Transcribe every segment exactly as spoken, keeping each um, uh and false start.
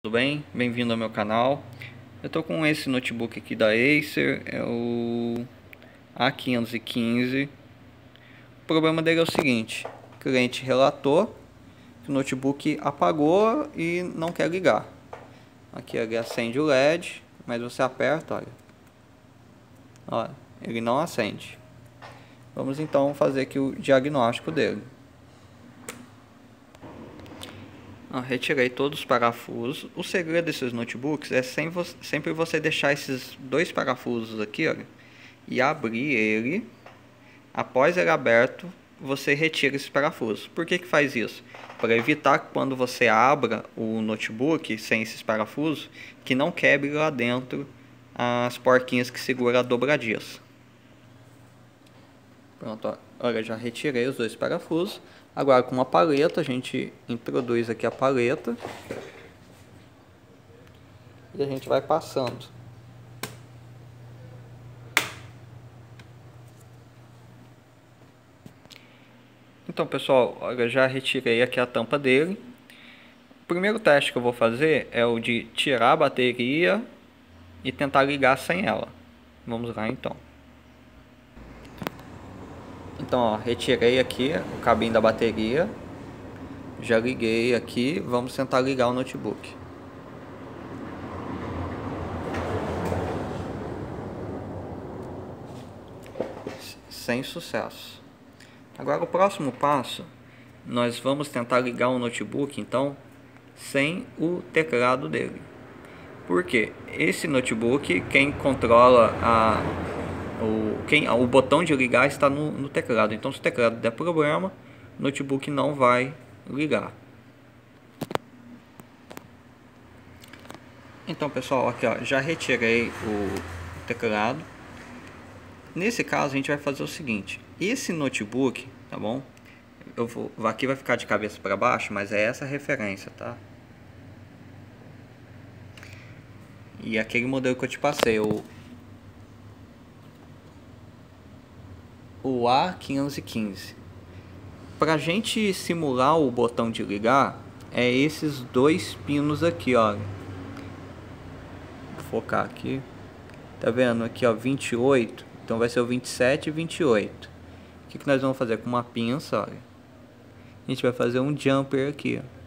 Tudo bem? Bem-vindo ao meu canal. Eu estou com esse notebook aqui da Acer, é o A quinhentos e quinze. O problema dele é o seguinte: o cliente relatou que o notebook apagou e não quer ligar. Aqui ele acende o L E D, mas você aperta, olha, olha, ele não acende. Vamos então fazer aqui o diagnóstico dele. Ah, retirei todos os parafusos. O segredo desses notebooks é sempre você deixar esses dois parafusos aqui, olha, e abrir ele. Após ele aberto, você retira esses parafusos. Por que que faz isso? Para evitar que quando você abra o notebook sem esses parafusos, que não quebre lá dentro as porquinhas que seguram a dobradiça. Pronto, ó. Olha, já retirei os dois parafusos. Agora com uma paleta, a gente introduz aqui a paleta e a gente vai passando. Então, pessoal, olha, já retirei aqui a tampa dele. O primeiro teste que eu vou fazer é o de tirar a bateria e tentar ligar sem ela. Vamos lá então. Então, ó, retirei aqui o cabinho da bateria. Já liguei aqui. Vamos tentar ligar o notebook. Sem sucesso. Agora o próximo passo, nós vamos tentar ligar o notebook então sem o teclado dele. Porque esse notebook, quem controla a o, quem, o botão de ligar está no, no teclado. Então se o teclado der problema, o notebook não vai ligar. Então pessoal, aqui ó, já retirei o teclado. Nesse caso a gente vai fazer o seguinte: esse notebook, tá bom? Eu vou, aqui vai ficar de cabeça para baixo, mas é essa a referência, tá? E aquele modelo que eu te passei, o o A quinhentos e quinze. Pra gente simular o botão de ligar, é esses dois pinos aqui, ó. Vou focar aqui. Tá vendo aqui, ó, vinte e oito. Então vai ser o vinte e sete e vinte e oito. O que que nós vamos fazer com uma pinça, olha? A gente vai fazer um jumper aqui, ó.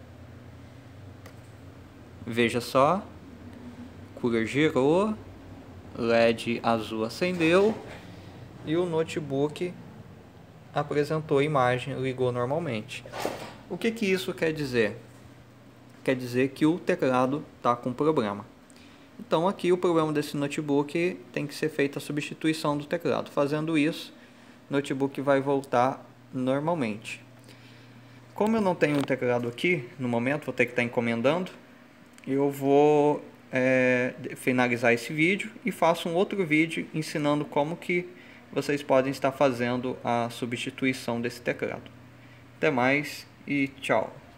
Veja só. Cooler girou, L E D azul acendeu e o notebook apresentou a imagem, ligou normalmente. O que que isso quer dizer? Quer dizer que o teclado está com problema. Então aqui o problema desse notebook tem que ser feita a substituição do teclado. Fazendo isso, o notebook vai voltar normalmente. Como eu não tenho um teclado aqui no momento, vou ter que estar encomendando. Eu vou é, finalizar esse vídeo e faço um outro vídeo ensinando como que vocês podem estar fazendo a substituição desse teclado. Até mais e tchau!